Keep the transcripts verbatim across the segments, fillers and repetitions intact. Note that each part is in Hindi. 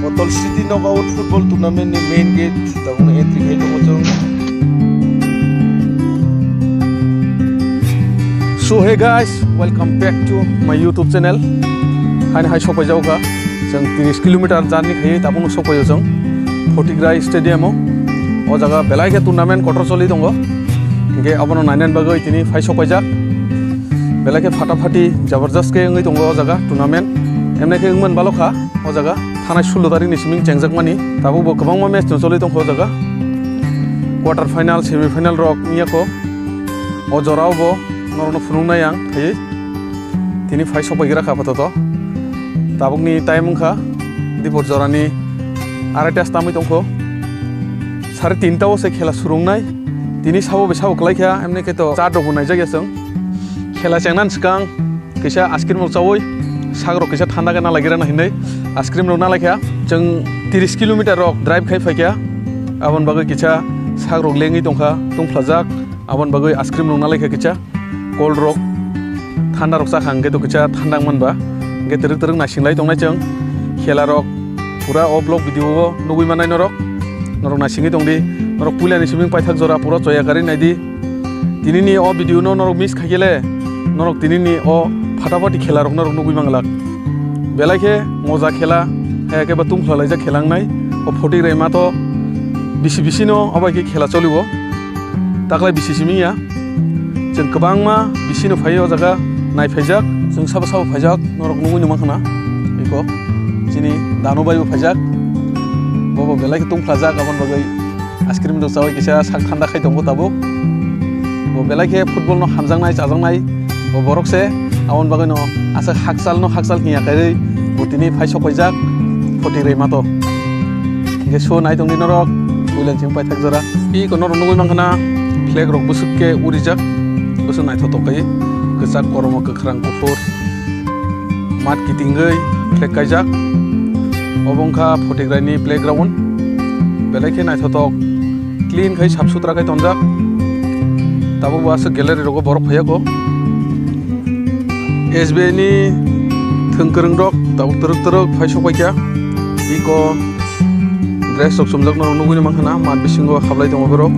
Otol City Knockout Football Tournament ni main gate tabung entry kai dong jong. So hey guys, welcome back to my YouTube channel. Hai hai sopai jau ka jang thirty kilometer journey kai tabung sopai jong Phottigrai Stadium o jaga belai ke tournament kotor choli dongo. Ge abono nainan bagai tini phai sopai jak belai ke fatafati jabardast ke ngai dongo o jaga tournament. Emne ke ngman balokha o jaga thanai sullo tarik ni siming chengjak mani tabu bo kabang ma match choli tong kho jaga quarter final semi final rok niya ko o jorao bo norno phunung na yang thai tini phai sopai gira kha pato to tabuk ni time kha dipor jorani arai stamai tong kho साढ़े तीन टा से खेला सुरुंगनाय दिनै साबो बे साबो खलायखा एमने के तो चार दो बुनाय जायगाजों खेला चेंगनान सिगां कैसा आइसक्रिम चावै सागरो कैसा ठंडा के ना लागिरा ना हिनै आइसक्रिम रो ना लायखा जों thirty किलोमीटर रक ड्राइव खाय फैखा आबन बागै कैसा सागरो लेङै दंखा दंफ्लाजाक आबन बागै आइसक्रिम रो ना लायखा कैसा कोल्ड रक ठंडा रक जाखां के तो कैसा ठंडा मोनबा के तरक तरक नासिंलाय दंनाय जों खेला रक पूरा अ ब्लॉग भिडियो नुबै मानाय नरक नरक नासिङै दंदि नरक पुलियानि सिमिं पाइथाक जरा पुरा जयागारि नायदि दिनैनि अ भिडियो नो नरक मिस खायले नरक दिनैनि अ फाटाफाटि खेला रक नरक नुबै मांगलाक बेलायखे मजा खेला हायाके बा तुमफ्लालायजा खेलांनाय अ Phottigrai मा तो बिसि बिसिनो अबायके खेला चलिबो ताकलाय बिसि सिमिया जों गोबां मा बिसिनो फायो जागा नायफायजाक जों साबा साबा फायजाक नरक नुबै नमाखना बेखौ जिनि दानो बायबो फायजाक बाबा बेलाय तुमफ्लाजा गाबन बागै आइसक्रिम दो जावै किसा साग ठंडा खाय दंबो ताबो बो बेलाय के फुटबल नो हामजांनाय जाजांनाय बो बरकसे आवन बागै नो आसा हाकसाल नो हाकसाल हिया खाय बुतिनि फाय सखयजाक Phottigrai मा तो के सो नाय दंनि नरक बुलेन सिं पाइथाक जरा इ को नरक नुबै मांखना फ्लेग रक बुसुके उरिजाक बुसु नाय थतोकै गोजाक गरम गोख्रां गुफुर मात किटिंगै फ्लेग कायजाक अबंखा Phottigrai नि प्लेग्राउंड बेलायखे नायथथक क्लीन खाय साफ सुथरा खाय तनजाक ताबो बासो गैलारि रगो बरफ फैयाको S B I नि थोंगोरों रक ताबो तरक तरक फाय सपायखा इको ड्रेस रक समजक न नुगुनि मांखना मात बिसिंगो हाबलाय दङ बरक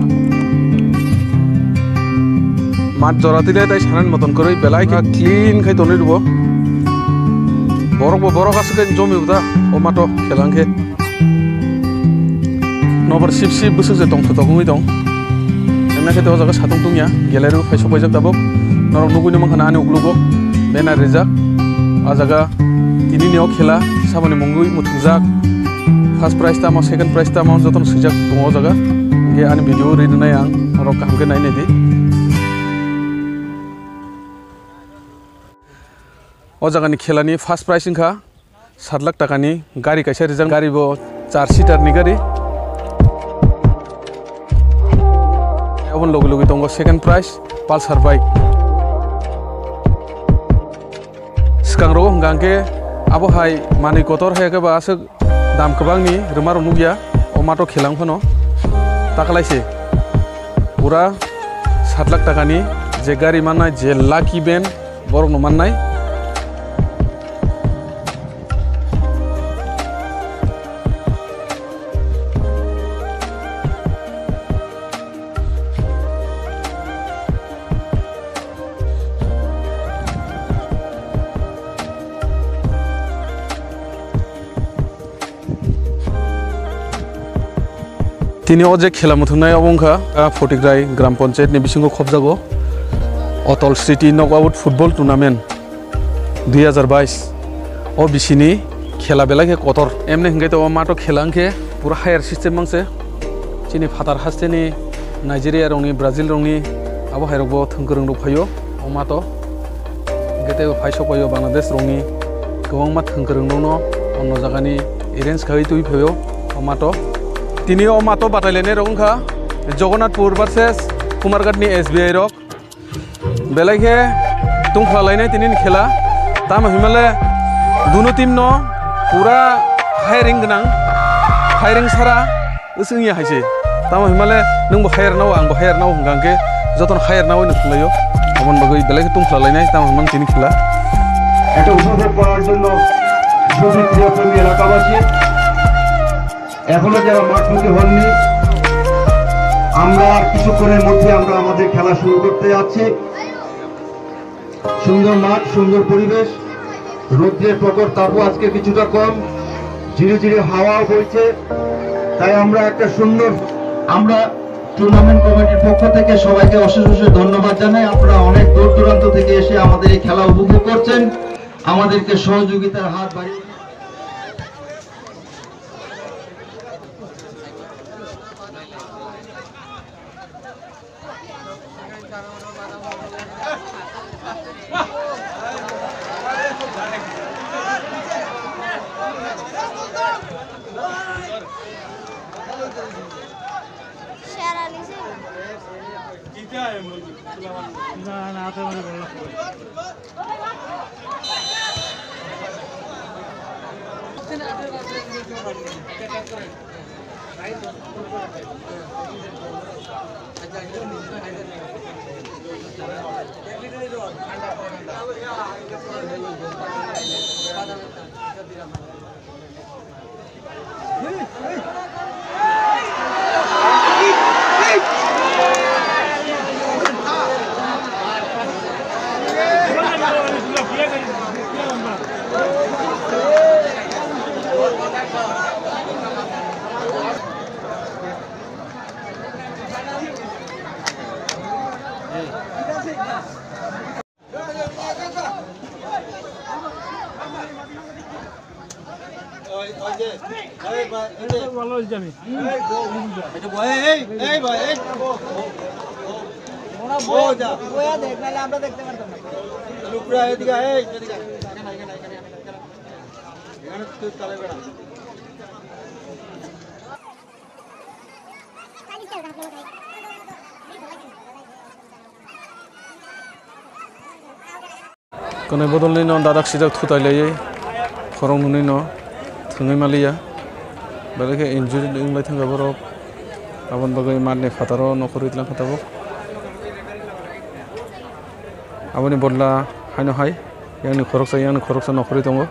मात जरातिले ताय सानान मतन करै बेलायखे क्लीन खाय तनै दबो बरक बरक आसो के जमी उदा ओ मातो खेलांखे नबर सिप सिप बुसुक जे दं थतगुमै दं एमना के तो जागा सातुं तुंया गेलेरु फायसो फायजाक दाबो नरक नुगुनि मांखना आनि उग्लुगो बेनार रिजाक आ जागा तिनि नियाव खेला साबनि मंगुइ मुथुजाक फार्स्ट प्राइज तामा सेकेंड प्राइज तामा जतन सुजाक दङ जागा के आनि भिडियो रिदनाय आं नरक कामके नायनायदि ओ जागानि खेलानि फार्स्ट प्राइज इंखा सात लाख टाकानि गारि कायसा रिजां गारिबो चार सीटारनि गारि अबन लगे लगे दंग सेकेंड प्राइज पालसार बाइक सिगांरो गांके आबो हाय मानि कतर हायके बासो दाम गोबांनि रोमारो नुगिया अमातो खेलांफोनो ताकलायसे पूरा सात लाख टाकानि जे गारि माननाय जे लाकी बेन बरक न माननाय तिनी अजे खेला मुथुमनाय अबंखा Phottigrai ग्राम पंचायत नि बिसिंगो खबजागो Otol City Knockout Football Tournament two thousand twenty-two ओ बिसिनि खेला बेलाके कतर एमने हंगे तो मातो खेलांखे पूरा हायर सिस्टेम मांगसे चिनि फातार हास्तेनि नाइजेरिया रंनि ब्राजिल रंनि आबो हायरगो थंगोरों दं फायो ओ मातो गेते फायसो फायो बांलादेश रंनि गोबां मा थंगोरों दङ अन्न जागानि एरेन्ज खाय तुइ फायो ओ मातो तिनी ओ मातो बाटायलेने रंखा जगन्नाथपुर वर्सेस कुमारघाटनि S B I रक बेलायखे तुंफ्लालायनाय तिनि खेला ताम हिमाले दुनो टीम न पूरा हायरिं गनां हायरिं सारा उसुंगिया हायसे ताम हिमाले नोंबो हायर नाव आंबो हायर नाव हंगांके जतन हायर नाव नो खुलायो अमन बगै बेलायखे तुंफ्लालायनाय ताम हिमान तिनि खेला এটা উদ্বোধন করার জন্য শ্রমিক প্রিয় এলাকাবাসী এখনো যারা মাঠমুখী হননি, আমরা কিছুক্ষণের মধ্যে আমরা আমাদের খেলা শুরু করতে যাচ্ছি। সুন্দর মাঠ, সুন্দর পরিবেশ, রৌদ্রের প্রখর তাপও আজকে কিছুটা কম, ধীরে ধীরে হাওয়াও বইছে। তাই আমরা একটা সুন্দর আমরা টুর্নামেন্ট কমিটির পক্ষ থেকে সবাইকে অশেষ অশেষ ধন্যবাদ জানাই। আপনারা অনেক দূর দূরান্ত থেকে এসে আমাদের এই খেলা উপভোগ করছেন, আমাদেরকে সহযোগিতার হাত বাড়িয়ে Kone bodol ni no dadak sijak thutai leye khorong nuni no thungai malia balake injury ding lai thanga borok abon bagai marne fataro no khorit lang khatabok aboni bodla haino hai yang ni khorok sa yang ni khorok sa no khorit tongo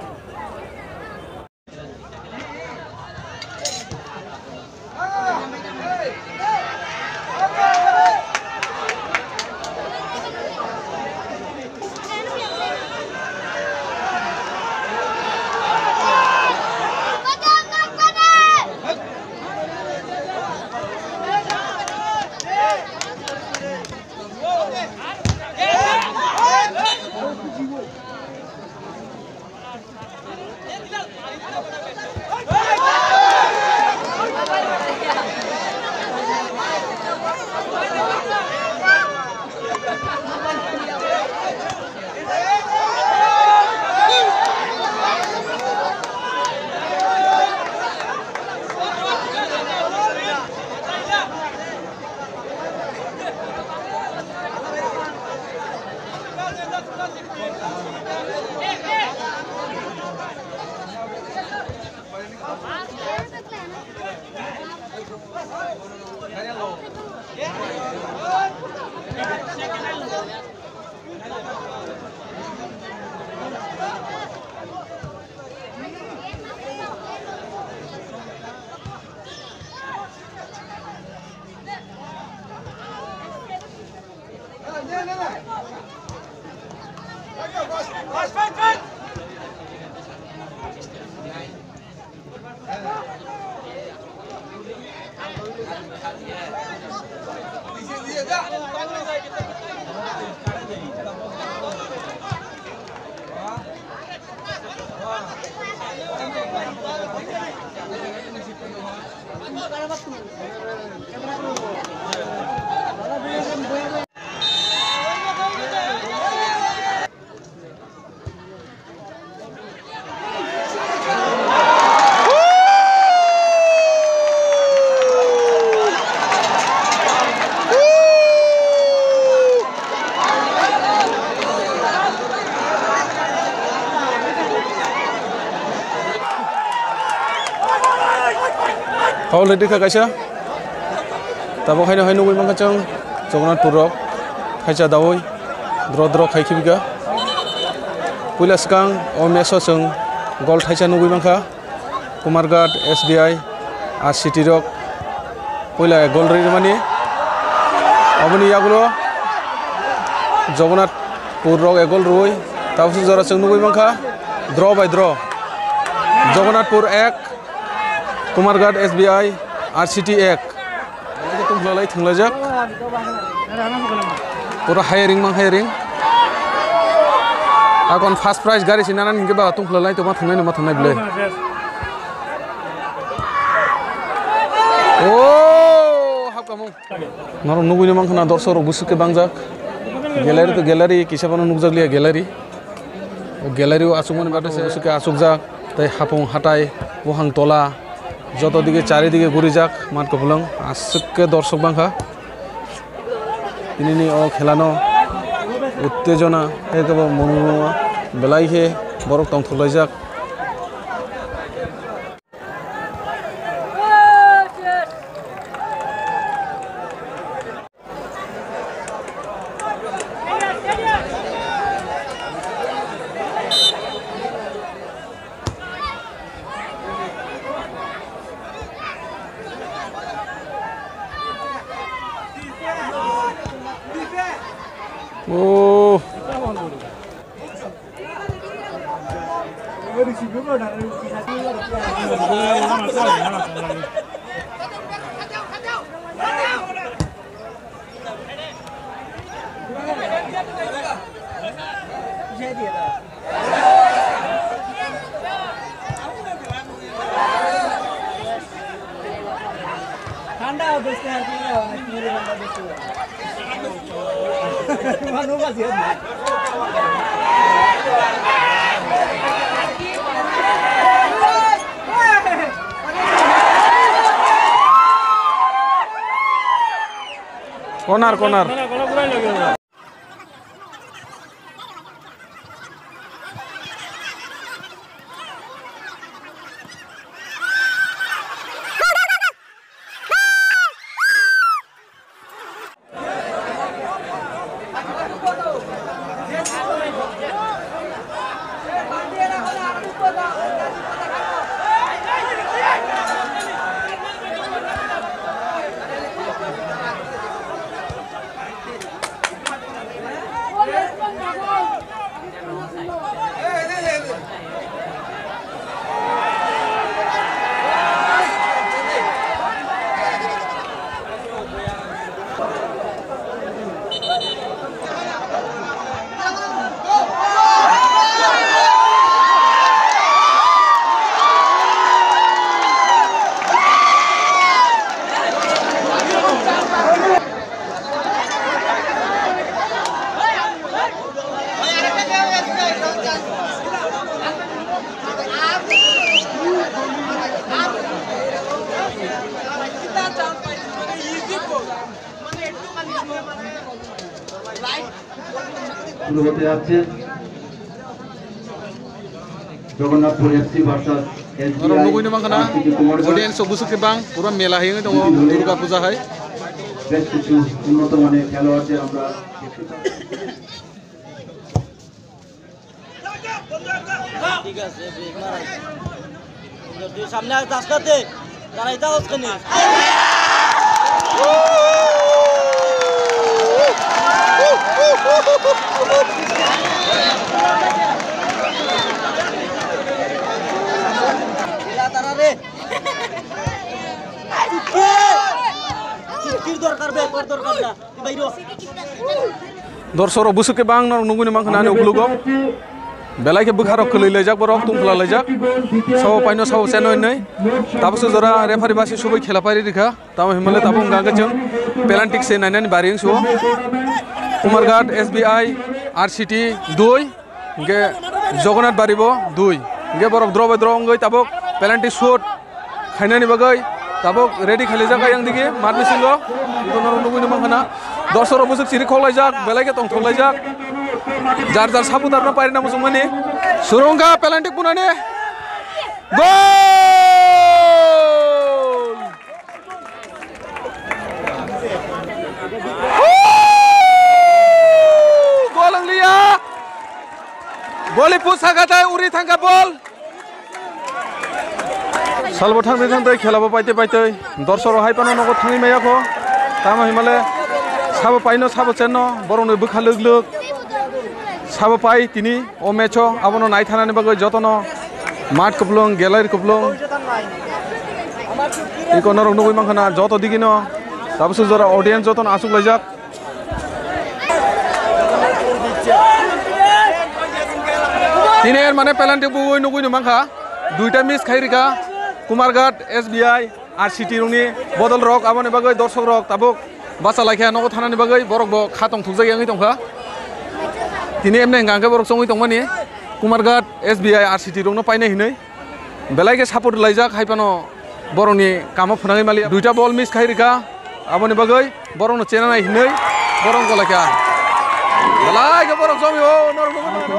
Kau lihat ke kaca, tapi kau ini kau nunggu mangga cang, jangan turok, kaca dawai, drop-drop kau kibiga, pulas kang, om meso cang, gold kaca nunggu mangga, Kumargat, S B I, আর সিটি রক পয়লা গোল রেমানি অবনি ইয়াগুলো জগন্নাথপুর রক এগোল রুই তারপর জরা চং নুবই মাংখা দ্র বাই দ্র জগন্নাথপুর এক কুমারঘাট এস বি আই আর সিটি এক तुम्हारा थंलाजक पूरा हायरिंग मां हायरिंग आगन फार्स्ट प्राइज गाड़ी से नाना निके बा तुम्हारा तो मा थंनाय मा थंनाय बिले ओ हाब कामु नर नुगुनि मांखना दर्शक बुसुके बांजाक ग्यालारि तो ग्यालारि किसाबानो नुगजागलिया ग्यालारि ओ ग्यालारि आसुमनि बाटे बुसुके आसुकजाक ताई हाफुं हाटाय बहां तला যত দিকে চারিদিকে ঘুরে যাক মাঠ কপলং আজকে দর্শক বাংখা তিনি ও খেলানো উত্তেজনা একেবারে মনোরমা বেলাইহে বরক তং থলাই যাক Oh. ठंडा हो बेचते हैं कि नहीं ठंडा बेचते हैं मानो का सिया कॉर्नर कॉर्नर শুরু হতে যাচ্ছে Jagannathpur FC versus orang nungguin emang kena audiens busuk ke bang kurang melah yang itu Durga Puja hai বেশ কিছু উন্নত মানের খেলোয়াড়দের আমরা ঠিক আছে ব্রেক মারাই যদি সামনে আর দাস করতে দাঁড়াই দাও ওখানে খেলা তারা রে কি দরকার বে তোর দরকার না বাইরো দর্শক busuk ke bang nang nungguin emang kena ane uglugo belai ke bukharok ke lele jak borok tung khela lejak sawo paino sawo senoi nei tabusu jora referee basi subai khela pari rikha tamo himale tabung ganga jeng pelantik se nainani baring so Kumarghat S B I R C T দুই ge Jagannath baribo দুই ge borok draw by draw ngai tabok pelantik shoot khainani bagai tabok ready kheli jak yang dige mat misingo itu nang nungguin emang kena দর্শক busuk siri kholai jak belai ke tong tholai jak jar jar sabutar na pari na musung mani surungka pelantik punane gol gol ang liya boli pusa kata uri thangka bol salbo thangde thangde khelabo paite paite dorsor haipano nogo thangi mayako tamo himale sabo paino sabo chenno borone bukha lug lug sabo pai tini o mecho abono nai thanani bagoi jotono mat kuplung gallery kuplung iko norok nugui mangkhana joto digino tabusu jora audience joton asuk laijak tini er mane pelanti bugui nugui mangkha duita miss khairika Kumarghat S B I R C T rungni bodol rok aboni bagoi dorsok rok tabuk basa laikha nogo thanani bagoi borok bo khatong thukjak yangi tongkha tini emne hingangke borok songui tongmani Kumarghat S B I R C T rungno paine hinoi belaike support laijak haipano borokni kamo phunangai mali duita ball miss khairika aboni bagoi borokno chenanai hinoi borok golaika belaike borok songi o norok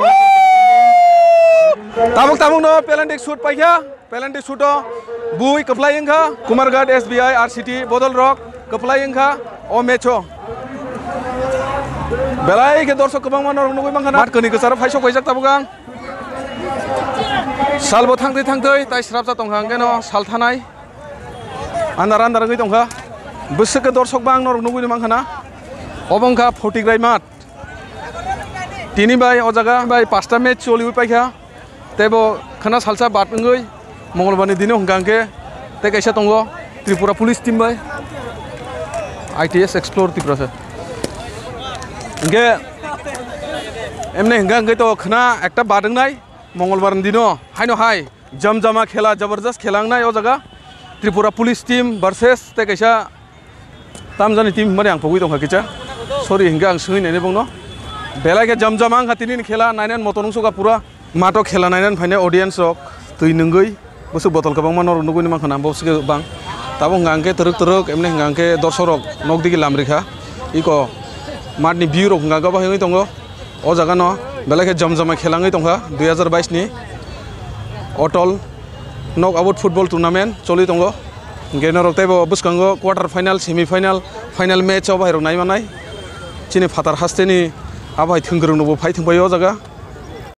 tabuk tabuk no pelantik shoot paikha pelantik shoot o bui keplai engkha Kumarghat S B I R C T bodol rok keplai engkha o mecho belai ke dorsok kebang manor nugui mangkhana mat keni kesar faisok paijak tabugang salbo thangde thangde tai srapja tonghang keno salthanai andar andar ngui tongkha busuk ke dorsok bang norok nugui mangkhana obongkha fortigrai mat tini bai o jaga bai pasta match choli paikha tebo khana salsa bat ngui mongolbarni dino hingangke te kaisa tongo Tripura police team bai I T S explore Tripura se nge emne hingangke to khana ekta badangnai mongolbarni dino haino hai jamjama khela jabardast khelangnai o jaga Tripura police team versus te kaisa tamjani team mane ang pogui tongkha kicha sorry hingang sungui nene bongno belage jamjama ang hatini khela nainan motonung soga pura mato khela nainan phaine audience rok tui nungui busuk botol kabang manor nugui mangkhana bosike bang tabo ngangke teruk teruk emne ngangke dorsorok nokdigi lamrikha iko matni view rok ngaga ba hingi tongo o jaga no belage jamjama khelangai tongkha দুই হাজার বাইশ ni otol knock out football tournament choli tongo genorok tebo buskango quarter final semi final final match o bairok naimanai chini phatar hasteni abai thungrung no bo phai thungbai o jaga